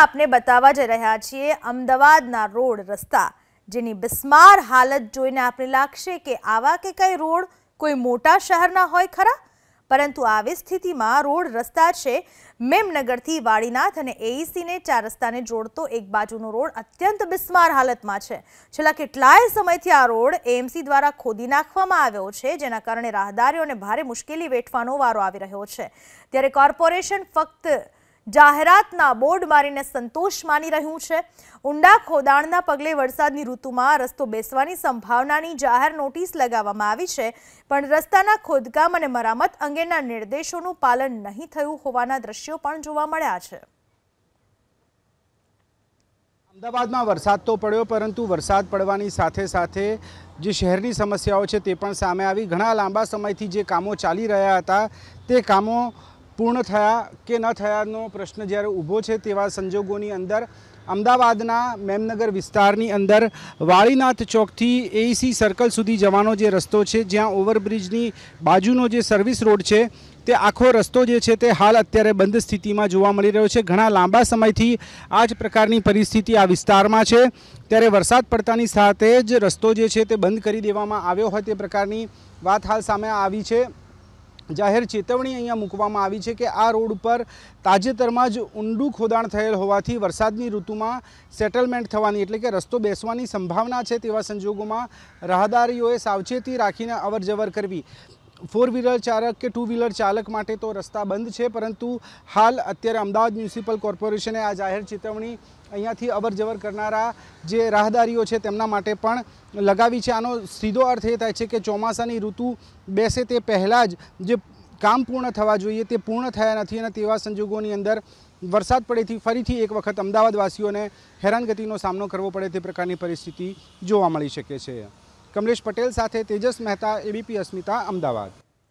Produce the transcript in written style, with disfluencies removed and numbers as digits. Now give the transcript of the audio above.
आपने बतावा जई रह्या छीए अमदावादना रोड रस्ता जेनी बिस्मार हालत जोईने आपने लागशे के आवा के कई रोड कोई मोटा शहरना होय खरा, परंतु આવી સ્થિતિમાં રોડ રસ્તા છે મેમનગરથી વાડીનાથ અને એઈસીને 4 રસ્તાને જોડતો એક બાજુનો રોડ અત્યંત બિસ્માર હાલતમાં છે। છેલ્લા કેટલાય સમયથી આ રોડ એએમસી દ્વારા ખોદી નાખવામાં આવ્યો છે, જેના કારણે રાહદારીઓને ભારે મુશ્કેલી વેઠવાનો વારો આવી રહ્યો છે। ત્યારે કોર્પોરેશન ફક્ત જાહેરાતના બોર્ડ મારીને સંતોષ માની રહ્યું છે। ઊંડા ખોદાણના પગલે વરસાદની ઋતુમાં રસ્તો બેસવાની સંભાવનાની જાહેર નોટિસ લગાવવામાં આવી છે, પણ રસ્તાના ખોદકામ અને મરામત અંગેના નિર્દેશોનું પાલન નહીં થયું હોવાના દ્રશ્યો પણ જોવા મળ્યા છે। અમદાવાદમાં વરસાદ તો પડ્યો, પરંતુ વરસાદ પડવાની સાથે સાથે જે શહેરની સમસ્યાઓ છે તે પણ સામે આવી। ઘણા લાંબા સમયથી જે કામો ચાલી રહ્યા હતા તે કામો पूर्ण थया के न थयानो प्रश्न ज्यारे ऊभो छे तेवा संजोगोनी अंदर अमदावादना मेमनगर विस्तारनी अंदर वाड़ीनाथ चौकथी एईसी सर्कल सुधी जवानो जे रस्तो छे, ज्यां ओवरब्रिजनी बाजुनो जे सर्विस रोड छे ते आखो रस्तो जे छे ते हाल अत्यारे बंध स्थितिमां जोवा मळी रह्यो छे। घणा लांबा समयथी आ ज प्रकारनी परिस्थिति आ विस्तारमां छे, त्यारे वरसाद पड़तानी साथे ज रस्तो जे छे ते बंध करी देवामां आव्यो होय ते प्रकारनी वात हाल सामे आवी छे। जाहिर चेतवणी अहींया मूकवामां आवी छे के आ रोड पर ताजेतरमां ज ऊंडुं खोदाण थयेल होवाथी वरसादनी ऋतुमां सेटलमेंट थवानी एटले के रस्तो बेसवानी संभावना छे, तेवा संजोगोमां राहदारीओए सावचेती राखीने अवरजवर करवी। 4 व्हीलर चालक के 2 व्हीलर चालक माटे तो रस्ता बंध है, परंतु हाल अत्यारे अमदावाद म्युनिसिपल कॉर्पोरेशने आ जाहिर चेतवणी अहींयाथी अवर जवर करनारा जे राहदारीओ छे तेमना माटे पण लगावी छे। आनो सीधो अर्थ ए थाय छे के चोमासानी ऋतु बेसे ते पहेला ज जे काम पूर्ण थवा जोईए ते पूर्ण थया नथी अने तेवा संजोगोनी अंदर वरसाद पड़ेथी फरीथी एक वखत अमदावादवासीओने हैरानगतिनो सामनो करवो पड़े ते प्रकारनी परिस्थिति जोवा मळी शके छे। कमलेश पटेल साथे तेजस मेहता, एबीपी अस्मिता, अमदावाद।